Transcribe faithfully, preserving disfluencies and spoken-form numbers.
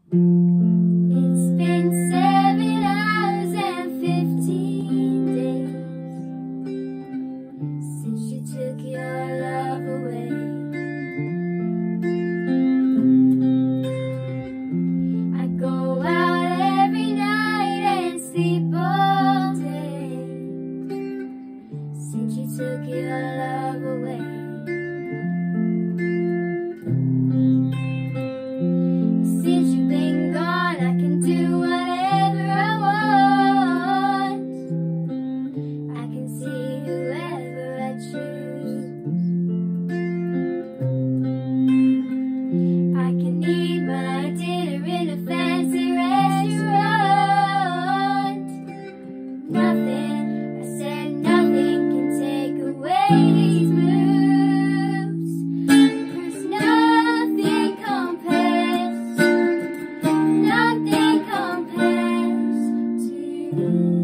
It's been seven hours and fifteen days since you took your love away. I go out every night and sleep all day since you took your love away. Since you've been gone, I can do whatever I want. I can see whoever I choose. I can eat my dinner in a fancy restaurant. Nothing, I said nothing can take away these moves. 'Cause nothing compares, nothing compares to you.